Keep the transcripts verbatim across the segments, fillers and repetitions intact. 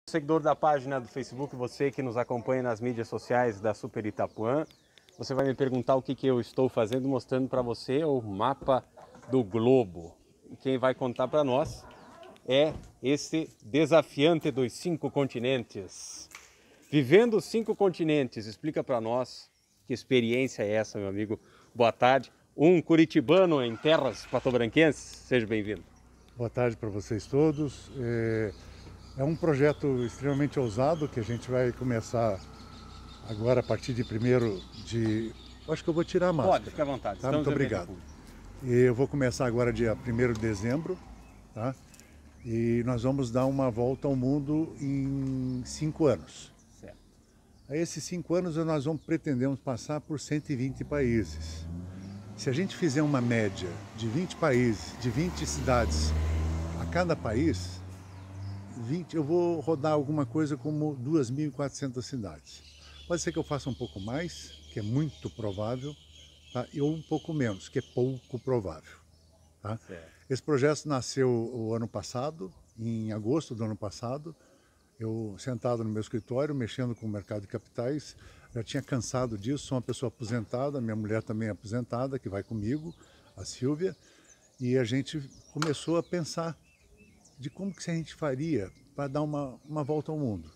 Seguidor da página do Facebook, você que nos acompanha nas mídias sociais da Super Itapuã, você vai me perguntar o que, que eu estou fazendo, mostrando para você o mapa do globo. E quem vai contar para nós é esse desafiante dos cinco continentes. Vivendo os cinco continentes, explica para nós que experiência é essa, meu amigo. Boa tarde. Um curitibano em terras patobranquenses, seja bem-vindo. Boa tarde para vocês todos. É... É um projeto extremamente ousado que a gente vai começar agora a partir de primeiro de... Acho que eu vou tirar a máscara. Pode, fique à vontade. Tá? Muito obrigado. E eu vou começar agora dia primeiro de dezembro, tá? E nós vamos dar uma volta ao mundo em cinco anos. Certo. A esses cinco anos nós vamos pretendemos passar por cento e vinte países. Se a gente fizer uma média de vinte países, de vinte cidades a cada país, vinte, eu vou rodar alguma coisa como duas mil e quatrocentas cidades. Pode ser que eu faça um pouco mais, que é muito provável, tá? E ou um pouco menos, que é pouco provável. Tá? Esse projeto nasceu o ano passado, em agosto do ano passado. Eu, sentado no meu escritório, mexendo com o mercado de capitais, já tinha cansado disso, sou uma pessoa aposentada, minha mulher também é aposentada, que vai comigo, a Silvia, e a gente começou a pensar de como que a gente faria para dar uma, uma volta ao mundo.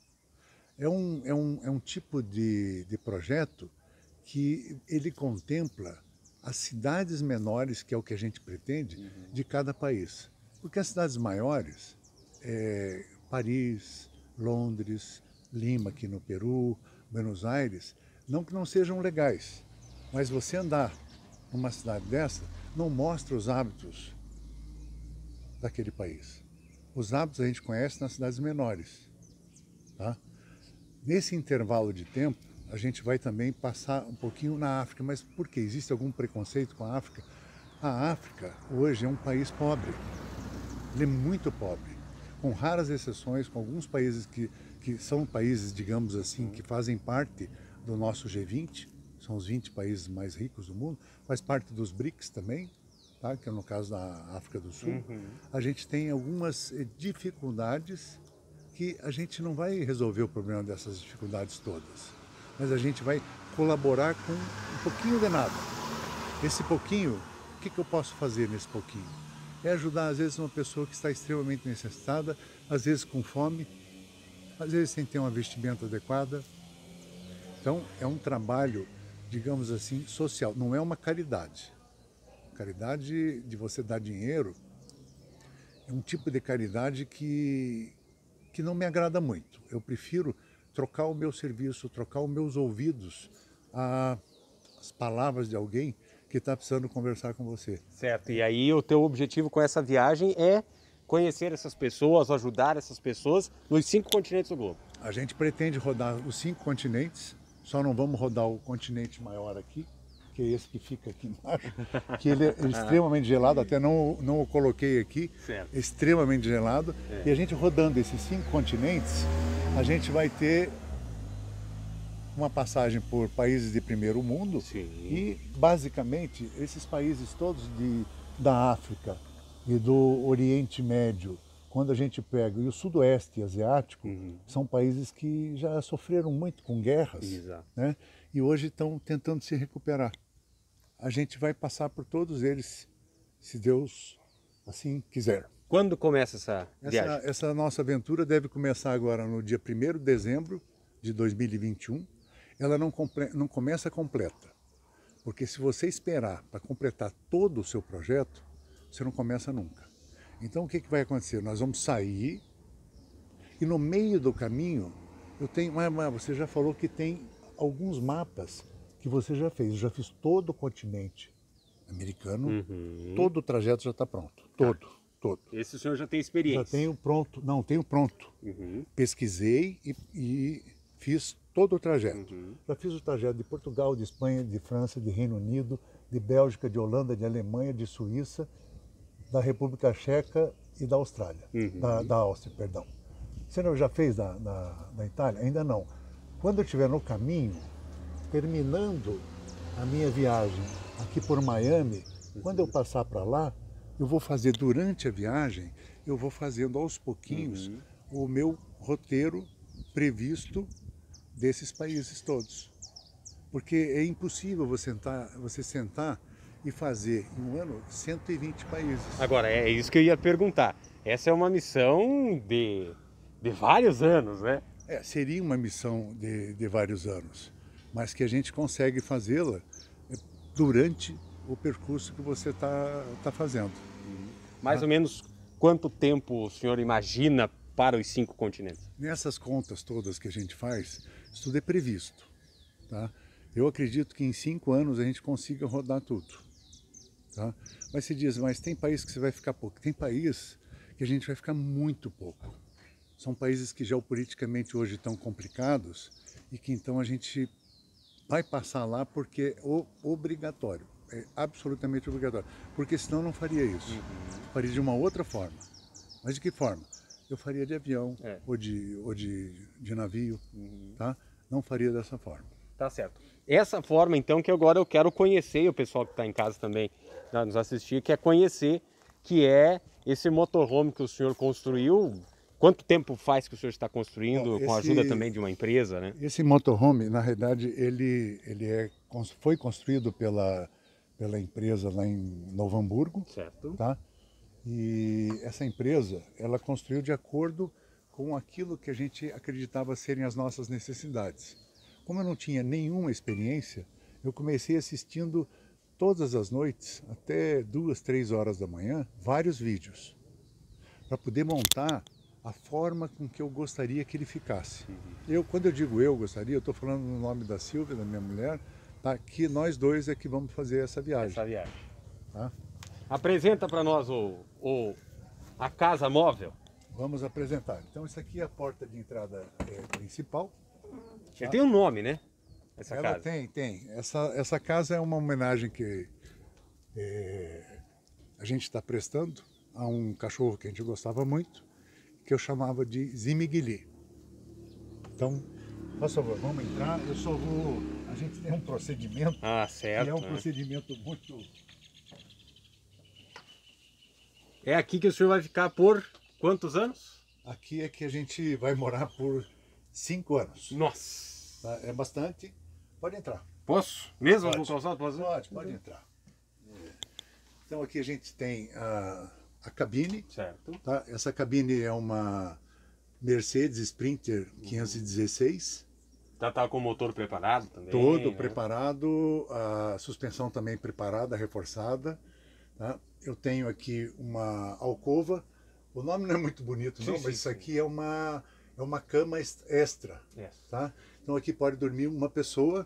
É um, é um, é um tipo de, de projeto que ele contempla as cidades menores, que é o que a gente pretende, uhum. de cada país. Porque as cidades maiores, é, Paris, Londres, Lima aqui no Peru, Buenos Aires, não que não sejam legais, mas você andar numa cidade dessa não mostra os hábitos daquele país. Os hábitos a gente conhece nas cidades menores. Tá? Nesse intervalo de tempo, a gente vai também passar um pouquinho na África. Mas por quê? Existe algum preconceito com a África? A África hoje é um país pobre. Ele é muito pobre. Com raras exceções, com alguns países que, que são países, digamos assim, que fazem parte do nosso G vinte, são os vinte países mais ricos do mundo, faz parte dos BRICS também, tá? Que é no caso da África do Sul. Uhum. A gente tem algumas dificuldades que a gente não vai resolver o problema dessas dificuldades todas, mas a gente vai colaborar com um pouquinho de nada. Esse pouquinho, o que, que eu posso fazer nesse pouquinho? É ajudar, às vezes, uma pessoa que está extremamente necessitada, às vezes com fome, às vezes sem ter uma vestimenta adequada. Então, é um trabalho, digamos assim, social, não é uma caridade. Caridade de você dar dinheiro é um tipo de caridade que, que não me agrada muito. Eu prefiro trocar o meu serviço, trocar os meus ouvidos às palavras de alguém que está precisando conversar com você. Certo, e aí o teu objetivo com essa viagem é conhecer essas pessoas, ajudar essas pessoas nos cinco continentes do globo. A gente pretende rodar os cinco continentes, só não vamos rodar o continente maior aqui, que é esse que fica aqui embaixo, que ele é extremamente gelado, até não, não o coloquei aqui, certo. Extremamente gelado. É. E a gente rodando esses cinco continentes, a gente vai ter uma passagem por países de primeiro mundo. Sim. E, basicamente, esses países todos de, da África e do Oriente Médio, quando a gente pega, e o Sudoeste Asiático, uhum. são países que já sofreram muito com guerras, exato. Né? E hoje estão tentando se recuperar. A gente vai passar por todos eles, se Deus assim quiser. Quando começa essa viagem? Essa, essa nossa aventura deve começar agora no dia primeiro de dezembro de dois mil e vinte e um. Ela não, não começa completa, porque se você esperar para completar todo o seu projeto, você não começa nunca. Então o que, que vai acontecer? Nós vamos sair e no meio do caminho, eu tenho, mas você já falou que tem alguns mapas que você já fez. Eu já fiz todo o continente americano, uhum. todo o trajeto já está pronto, todo, ah, todo. Esse o senhor já tem experiência? Já tenho pronto, não, tenho pronto. Uhum. Pesquisei e, e fiz todo o trajeto. Uhum. Já fiz o trajeto de Portugal, de Espanha, de França, de Reino Unido, de Bélgica, de Holanda, de Alemanha, de Suíça, da República Checa e da Austrália, uhum. da, da Áustria, perdão. Você não já fez da, da, da Itália? Ainda não. Quando eu estiver no caminho, terminando a minha viagem aqui por Miami, uhum. quando eu passar para lá, eu vou fazer durante a viagem, eu vou fazendo aos pouquinhos uhum. o meu roteiro previsto desses países todos. Porque é impossível você sentar, você sentar e fazer em um ano cento e vinte países. Agora, é isso que eu ia perguntar. Essa é uma missão de, de vários anos, né? É, seria uma missão de, de vários anos, mas que a gente consegue fazê-la durante o percurso que você está tá fazendo. Mais ou menos quanto tempo o senhor imagina para os cinco continentes? Nessas contas todas que a gente faz, isso tudo é previsto. Tá? Eu acredito que em cinco anos a gente consiga rodar tudo. Tá? Mas se diz, mas tem país que você vai ficar pouco. Tem país que a gente vai ficar muito pouco. São países que geopoliticamente hoje estão complicados e que então a gente vai passar lá porque é obrigatório. É absolutamente obrigatório. Porque senão eu não faria isso. Uhum. Faria de uma outra forma. Mas de que forma? Eu faria de avião é. ou, de, ou de, de navio. Uhum. Tá? Não faria dessa forma. Tá certo. Essa forma, então, que agora eu quero conhecer, e o pessoal que está em casa também né, nos assistir, quer conhecer, que é esse motorhome que o senhor construiu. Quanto tempo faz que o senhor está construindo, Bom, esse, com a ajuda também de uma empresa, né? Esse motorhome, na realidade, ele, ele é, foi construído pela, pela empresa lá em Novo Hamburgo. Certo. Tá? E essa empresa, ela construiu de acordo com aquilo que a gente acreditava serem as nossas necessidades. Como eu não tinha nenhuma experiência, eu comecei assistindo todas as noites, até duas, três horas da manhã, vários vídeos, para poder montar a forma com que eu gostaria que ele ficasse. Uhum. Eu, quando eu digo eu gostaria, eu estou falando no nome da Silvia, da minha mulher, tá? Que nós dois é que vamos fazer essa viagem. Essa viagem. Tá? Apresenta para nós o, o, a casa móvel. Vamos apresentar. Então, isso aqui é a porta de entrada é, principal. Já tá? Tem um nome, né? Essa Ela casa. tem, tem. Essa, essa casa é uma homenagem que é, a gente está prestando a um cachorro que a gente gostava muito, que eu chamava de Zimigili. Então, por favor, vamos entrar. Eu só vou... A gente tem um procedimento, ah, certo, que é um né? procedimento muito... É aqui que o senhor vai ficar por quantos anos? Aqui é que a gente vai morar por cinco anos. Nossa! Tá? É bastante. Pode entrar. Posso? Mesmo pode. no calçado? Pode, pode, pode entrar. Então aqui a gente tem a, a cabine. Certo. Tá? Essa cabine é uma Mercedes Sprinter quinhentos e dezesseis. Já está com o motor preparado também? Todo né? preparado, a suspensão também preparada, reforçada. Tá? Eu tenho aqui uma alcova. O nome não é muito bonito, não, sim, mas sim, isso aqui sim. é uma, é uma cama extra. Yes. Tá? Então aqui pode dormir uma pessoa.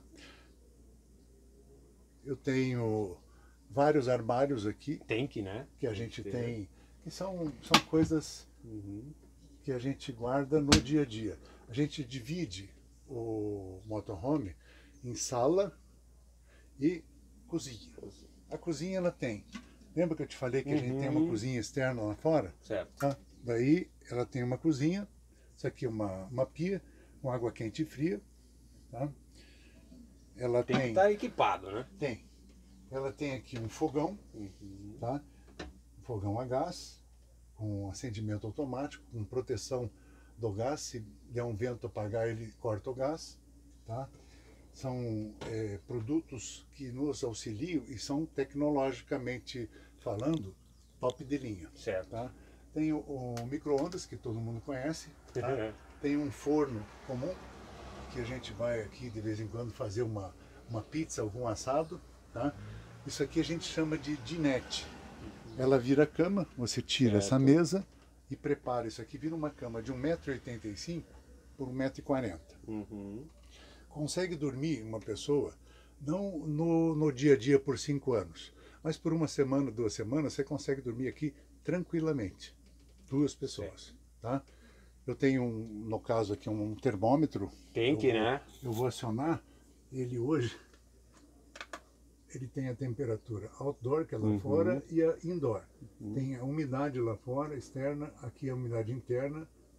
Eu tenho vários armários aqui. Tem que, né? Que a gente tem, tem que são, são coisas uhum. que a gente guarda no dia a dia. A gente divide o motorhome em sala e cozinha. A cozinha ela tem... Lembra que eu te falei que uhum. a gente tem uma cozinha externa lá fora? Certo. Tá? Daí ela tem uma cozinha, isso aqui é uma, uma pia com água quente e fria. Tá? Ela tem, tem que estar equipado, né? Tem. Ela tem aqui um fogão, uhum. tá? Um fogão a gás, com acendimento automático, com proteção do gás. Se der um vento apagar, ele corta o gás. Tá? São é, produtos que nos auxiliam e são tecnologicamente falando top de linha. Certo. Tá? Tem o, o micro-ondas que todo mundo conhece. Tá? Tem um forno comum que a gente vai aqui de vez em quando fazer uma, uma pizza, algum assado. Tá? Isso aqui a gente chama de dinette. Ela vira cama, você tira certo. essa mesa e prepara. Isso aqui vira uma cama de um metro e oitenta e cinco por um metro e quarenta. Uhum. Consegue dormir uma pessoa, não no, no dia a dia por cinco anos, mas por uma semana, duas semanas, você consegue dormir aqui tranquilamente. Duas pessoas, tá? Eu tenho, um, no caso aqui, um termômetro. Tem que, né? Eu vou acionar ele hoje. Ele tem a temperatura outdoor, que é lá uhum. fora, e a indoor. Uhum. Tem a umidade lá fora, externa, aqui a umidade interna,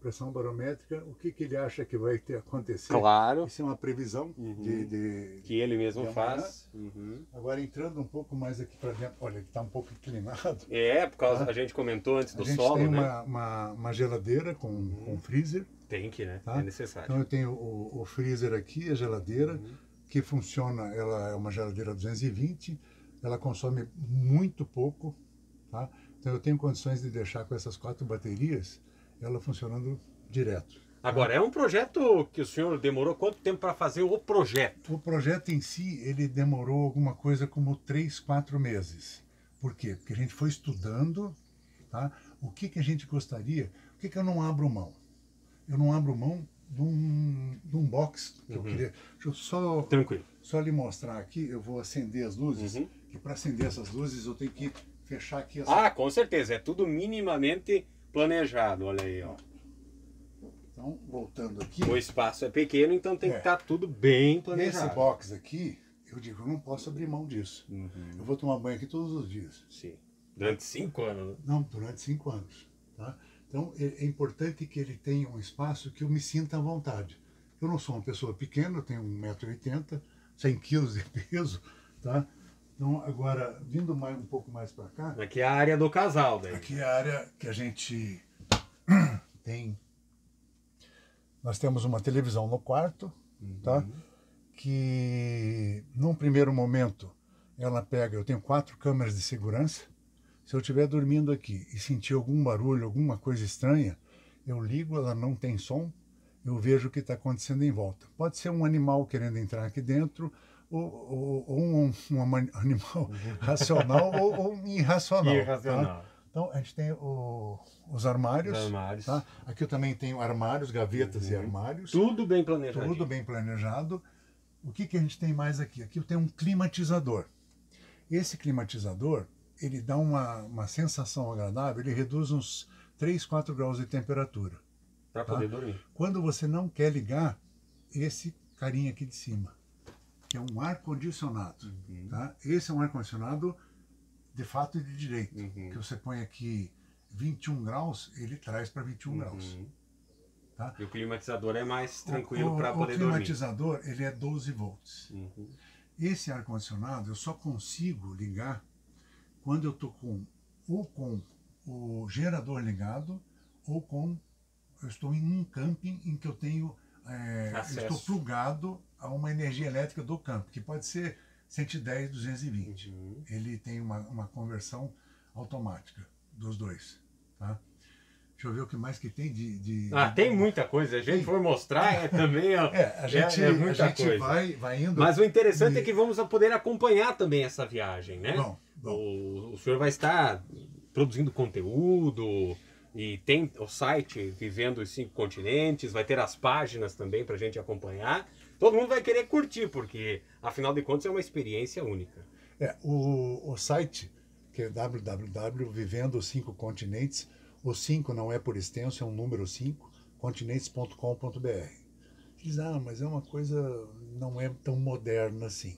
pressão barométrica, o que, que ele acha que vai ter acontecer. Claro. Isso é uma previsão Uhum. de, de... Que ele mesmo de faz. Uhum. Agora, entrando um pouco mais aqui para dentro, olha, ele está um pouco inclinado. É, por causa, Tá? a gente comentou antes do a gente solo, tem né? uma, uma, uma geladeira com, Uhum. com freezer. Tem que, né? Tá? É necessário. Então eu tenho o, o freezer aqui, a geladeira, Uhum. que funciona, ela é uma geladeira duzentos e vinte, ela consome muito pouco, tá? Então eu tenho condições de deixar com essas quatro baterias, ela funcionando direto. Agora, é um projeto que o senhor demorou quanto tempo para fazer o projeto? O projeto em si, ele demorou alguma coisa como três, quatro meses. Por quê? Porque a gente foi estudando, tá? O que, que a gente gostaria, o que, que eu não abro mão? Eu não abro mão de um, de um box que Uhum. eu queria. Deixa eu só, Tranquilo. só lhe mostrar aqui, eu vou acender as luzes, Uhum. que para acender essas luzes eu tenho que fechar aqui essa... Ah, com certeza. É tudo minimamente planejado. Olha aí, ó. Então, voltando aqui, O espaço é pequeno, então tem É. que estar tudo bem planejado. esse box aqui, eu digo, eu não posso abrir mão disso. Uhum. Eu vou tomar banho aqui todos os dias. Sim. Durante cinco anos. né? Não, durante cinco anos. Tá? Então, é, é importante que ele tenha um espaço que eu me sinta à vontade. Eu não sou uma pessoa pequena, eu tenho um metro e oitenta, cem quilos de peso, tá? Então, agora, vindo mais, um pouco mais para cá, Aqui é a área do casal, daí. aqui é a área que a gente tem. Nós temos uma televisão no quarto, tá? Que num primeiro momento ela pega, eu tenho quatro câmeras de segurança. Se eu estiver dormindo aqui e sentir algum barulho, alguma coisa estranha, eu ligo, ela não tem som, eu vejo o que está acontecendo em volta. Pode ser um animal querendo entrar aqui dentro, ou, ou, ou um, um animal racional ou, ou irracional. Irracional. Tá? Então a gente tem o, os armários. Os armários. Tá? Aqui eu também tenho armários, gavetas e Uhum. armários. Tudo bem planejado. Tudo bem planejado. O que, que a gente tem mais aqui? Aqui eu tenho um climatizador. Esse climatizador, ele dá uma, uma sensação agradável, ele reduz uns três, quatro graus de temperatura. Para Tá? poder dormir. Quando você não quer ligar, esse carinha aqui de cima, que é um ar-condicionado. Uhum. Tá? Esse é um ar-condicionado de fato e de direito, Uhum. que você põe aqui vinte e um graus, ele traz para vinte e um graus. Uhum. Tá? E o climatizador é mais O- tranquilo o, para poder O climatizador, ele é doze volts. dormir. Uhum. Esse ar-condicionado eu só consigo ligar quando eu estou com ou com o gerador ligado ou com eu estou em um camping em que eu tenho é, eu Acesso. estou plugado a uma energia elétrica do camping, que pode ser cento e dez, duzentos e vinte. Uhum. Ele tem uma, uma conversão automática dos dois. Tá? Deixa eu ver o que mais que tem de... de Ah, de- tem muita coisa. Se a gente Tem. for mostrar, é também... ó, É, a gente, é, é muita a gente coisa. vai, vai indo... Mas o interessante e- é que vamos poder acompanhar também essa viagem, né? Bom, bom. O, o senhor vai estar produzindo conteúdo e tem o site Vivendo os Cinco Continentes, vai ter as páginas também para a gente acompanhar. Todo mundo vai querer curtir, porque afinal de contas é uma experiência única. É, o, o site, que é w w w ponto vivendo os cinco continentes, o cinco não é por extenso, é um número cinco, continentes ponto com ponto b r. Diz, ah, mas é uma coisa, não é tão moderna assim.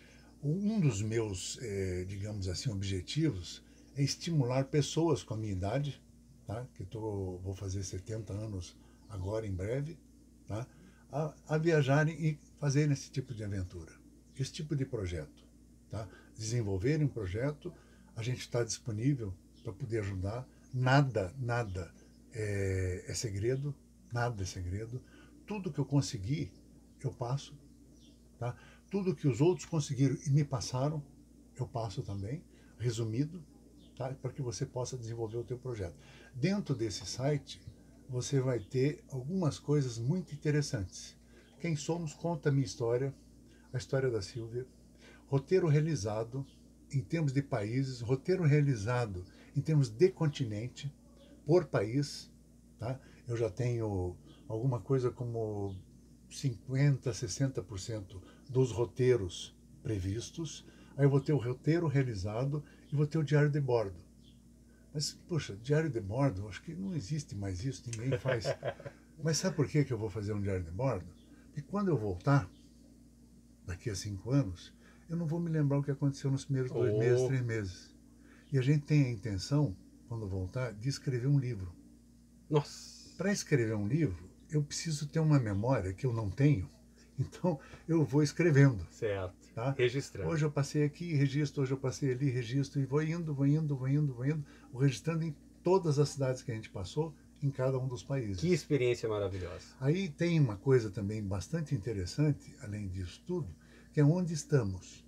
Um dos meus, eh, digamos assim, objetivos é estimular pessoas com a minha idade, tá? Que eu tô, vou fazer setenta anos agora, em breve, tá? a, a viajarem e fazerem esse tipo de aventura, esse tipo de projeto. Tá? Desenvolverem um projeto, a gente está disponível para poder ajudar. Nada, nada é, é segredo, nada é segredo. Tudo que eu conseguir, eu passo. Tá? Tudo que os outros conseguiram e me passaram, eu passo também, resumido, tá? Para que você possa desenvolver o teu projeto. Dentro desse site, você vai ter algumas coisas muito interessantes. Quem somos, conta a minha história, a história da Silvia, roteiro realizado em termos de países, roteiro realizado em termos de continente, por país. Tá? Eu já tenho alguma coisa como cinquenta, sessenta por cento dos roteiros previstos. Aí eu vou ter o roteiro realizado e vou ter o diário de bordo. Mas, poxa, diário de bordo, acho que não existe mais isso, ninguém faz. Mas sabe por que que eu vou fazer um diário de bordo? Porque quando eu voltar, daqui a cinco anos, eu não vou me lembrar o que aconteceu nos primeiros dois Oh. meses, três meses. E a gente tem a intenção, quando voltar, de escrever um livro. Nossa! para escrever um livro, eu preciso ter uma memória que eu não tenho, então eu vou escrevendo. Certo. Tá? Registrando. Hoje eu passei aqui, registro, hoje eu passei ali, registro, e vou indo, vou indo, vou indo, vou indo, vou registrando em todas as cidades que a gente passou, em cada um dos países. Que experiência maravilhosa. Aí tem uma coisa também bastante interessante, além disso tudo, que é onde estamos.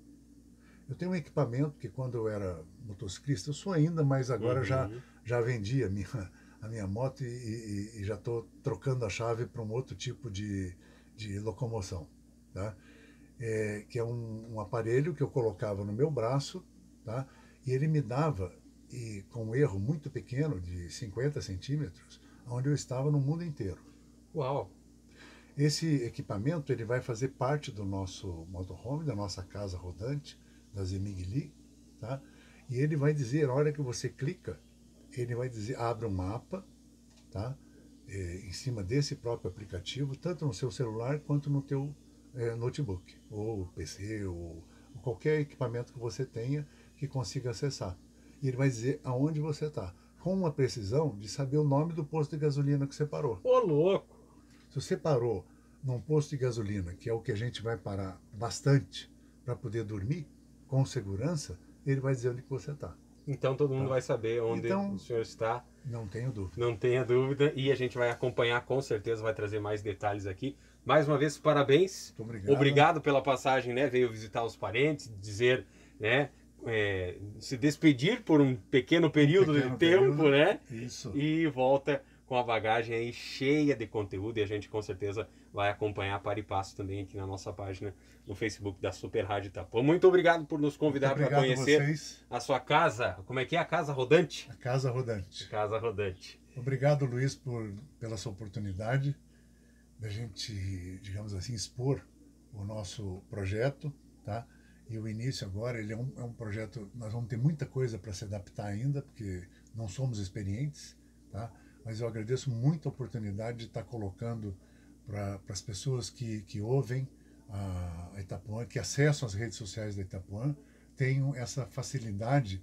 Eu tenho um equipamento que quando eu era motociclista, eu sou ainda, mas agora uhum. já, já vendi a minha, a minha moto e, e, e já estou trocando a chave para um outro tipo de, de locomoção. Tá? É, que é um, um aparelho que eu colocava no meu braço, tá? E ele me dava, e com um erro muito pequeno, de cinquenta centímetros, onde eu estava no mundo inteiro. Uau! Esse equipamento ele vai fazer parte do nosso motorhome, da nossa casa rodante, da Zemigli, tá? E ele vai dizer, na hora que você clica, ele vai dizer, abre um mapa, tá? É, em cima desse próprio aplicativo, tanto no seu celular quanto no teu é, notebook, ou P C, ou, ou qualquer equipamento que você tenha que consiga acessar. E ele vai dizer aonde você está, com uma precisão de saber o nome do posto de gasolina que você parou. Ô, louco! Se você parou num posto de gasolina, que é o que a gente vai parar bastante para poder dormir com segurança, ele vai dizer onde que você está. Então todo mundo Tá. vai saber onde Então, o senhor está. Não tenho dúvida. Não tenha dúvida. E a gente vai acompanhar, com certeza, vai trazer mais detalhes aqui. Mais uma vez, parabéns. Muito obrigado. Obrigado pela passagem, né? Veio visitar os parentes, dizer, né? É, se despedir por um pequeno período um pequeno de tempo, período, né? Isso. E volta com a bagagem aí cheia de conteúdo, e a gente com certeza vai acompanhar para e passo também aqui na nossa página no Facebook da Super Rádio Itapuã. Muito obrigado por nos convidar para conhecer vocês. a sua casa. Como é que é a Casa Rodante? A Casa Rodante. Casa Rodante. Obrigado, Luiz, por, pela sua oportunidade da gente, digamos assim, expor o nosso projeto, tá? E o início agora, ele é um, é um projeto, nós vamos ter muita coisa para se adaptar ainda, porque não somos experientes, tá? Mas eu agradeço muito a oportunidade de estar colocando para as pessoas que, que ouvem a, a Itapuã, que acessam as redes sociais da Itapuã, tenham essa facilidade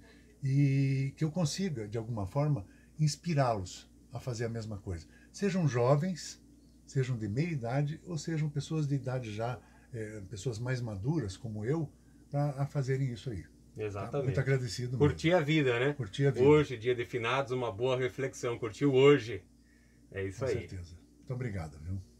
e que eu consiga, de alguma forma, inspirá-los a fazer a mesma coisa. Sejam jovens, sejam de meia idade ou sejam pessoas de idade já, é, pessoas mais maduras como eu, para fazerem isso aí. Exatamente. Tá? Muito agradecido. Curtir mesmo. a vida, né? Curtir a vida. Hoje, dia de finados, uma boa reflexão. Curtiu hoje. É isso Com aí. Com certeza. Muito obrigado, viu?